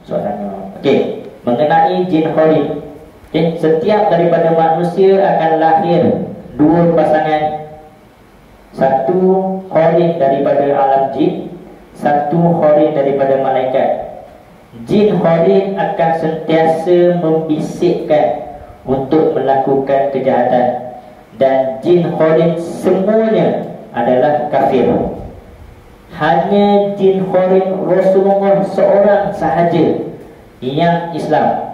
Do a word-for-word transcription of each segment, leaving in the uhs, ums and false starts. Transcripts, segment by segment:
soalannya. Okey, mengenai jin khorin. Okey, setiap daripada manusia akan lahir dua pasangan. Satu khorin daripada alam jin, satu khorin daripada malaikat. Jin khorin akan sentiasa membisikkan untuk melakukan kejahatan, dan jin khorin semuanya adalah kafir. Hanya jin khorin Rasulullah seorang sahaja yang Islam.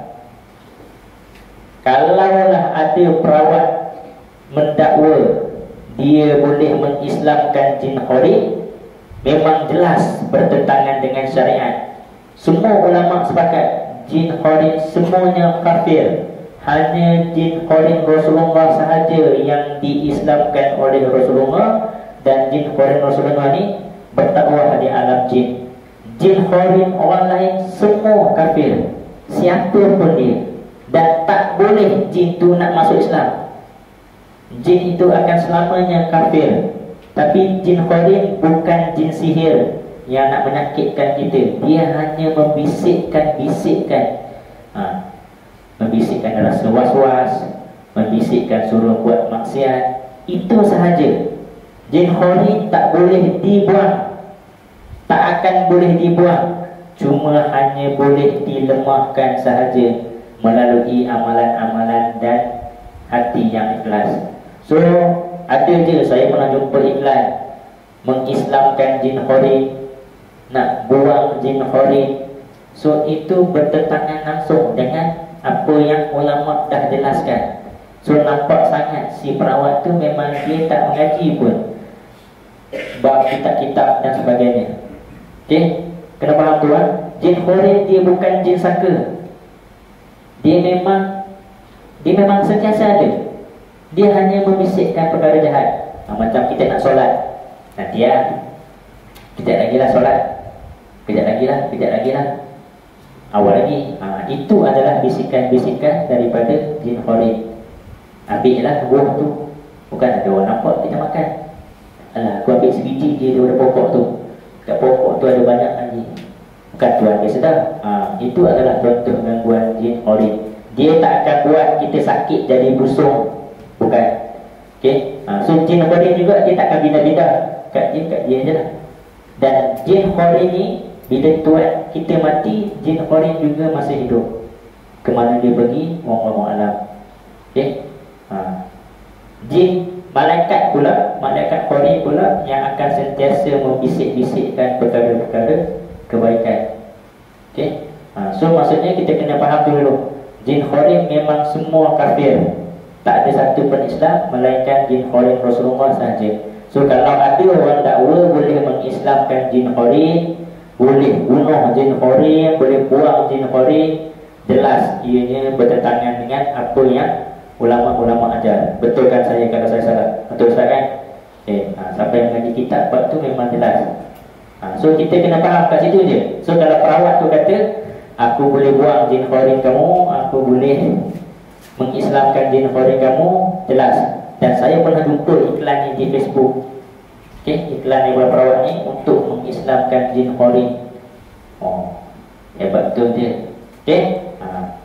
Kalaulah ada perawat mendakwa dia boleh mengislamkan jin khorin, memang jelas bertentangan dengan syariat. Semua ulama sepakat jin khorin semuanya kafir. Hanya jin khorin Rasulullah sahaja yang diislamkan oleh Rasulullah, dan jin khorin Rasulullah ni berdakwah di alam jin. Jin khorin orang lain semua kafir, siapa pun dia, dan tak boleh jin tu nak masuk Islam. Jin itu akan selamanya kafir. Tapi jin khorin bukan jin sihir yang nak menyakitkan kita. Dia hanya membisikkan-bisikkan, ha, membisikkan rasa was-was, membisikkan suruh buat maksiat. Itu sahaja. Jin khorin tak boleh dibuang, tak akan boleh dibuang, cuma hanya boleh dilemahkan sahaja melalui amalan-amalan dan hati yang ikhlas. So, ada je saya pernah jumpa iklan mengislamkan jin khorin, nak buang jin khorin. So, itu bertentangan langsung dengan apa yang ulama dah jelaskan. So, nampak sangat si perawat tu memang dia tak mengaji pun bab kitab-kitab dan sebagainya. Okey, kena faham tuan, jin khorin dia bukan jin saka. Dia memang Dia memang sentiasa ada. Dia hanya membisikkan perkara jahat. ha, Macam kita nak solat, nanti ya, kejap lagi lah solat, kejap lagi lah, kejap lagi lah, awal lagi. ha, Itu adalah bisikan-bisikan daripada jin khorin. Ambil lah buah tu, bukan ada orang nampak kita makan. Alah, aku ambil sebiji je daripada pokok tu, kat pokok tu ada banyak lagi, bukan tuan dia sedar. ha, Itu adalah contoh gangguan jin khorin. Dia tak akan buat kita sakit jadi busung, bukan. Okay? ha, So jin khorin juga dia tak akan bina-bina kat jin, kat dia je lah. Dan jin khorin ni bila tuan kita mati, jin khorin juga masih hidup. Kemana dia pergi, wallahu alam. Okay? ha. Jin malaikat pula, malaikat khorin pula yang akan sentiasa membisik-bisikkan perkara-perkara kebaikan. Okay? ha, So maksudnya kita kena faham dulu, jin khorin memang semua kafir. Tak ada satu pun Islam melainkan jin khorin Rasulullah sahaja. So kalau ada orang dakwa boleh mengislamkan jin khorin, boleh bunuh jin khorin, boleh buang jin khorin, jelas ianya bertentangan dengan apa yang ulama-ulama ajar. Betul kan saya kalau saya salah? Betul Ustaz kan? Okay. ha, Siapa yang ngaji kitab bab tu memang jelas. ha, So kita kena faham kat situ je. So kalau perawat tu kata aku boleh buang jin khorin kamu, aku boleh mengislamkan jin khorin kamu, jelas. Dan saya pernah jumpa iklan ni di Facebook. Okay, iklan daripada perawat ni untuk mengislamkan jin khorin. Oh, hebat betul dia. Okay, ha.